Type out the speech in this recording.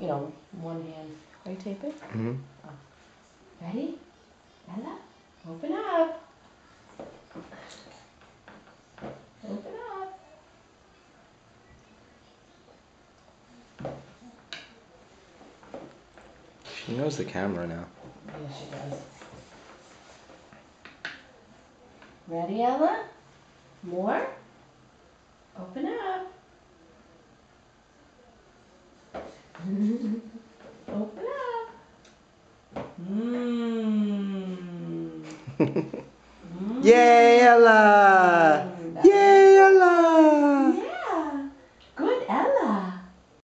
one hand. Are you taping? Mm-hmm. Oh. Ready? Ella, open up. Open up. She knows the camera now. Yes, she does. Ready, Ella? More? Open up. Open up. Mmm. Yay, Ella!